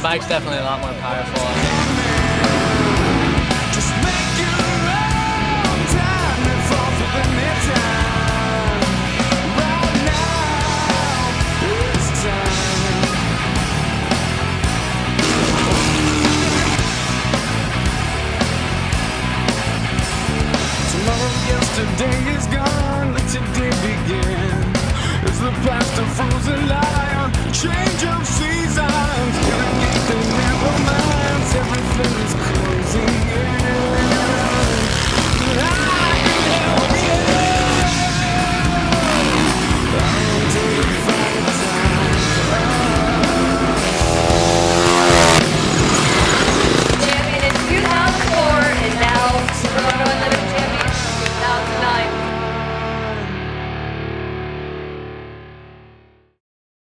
bike's definitely a lot more powerful. Just make your own time and fall for the midtime. Right now, it's time. Tomorrow, yesterday is gone, let today begin. Is the past a frozen lion? Change of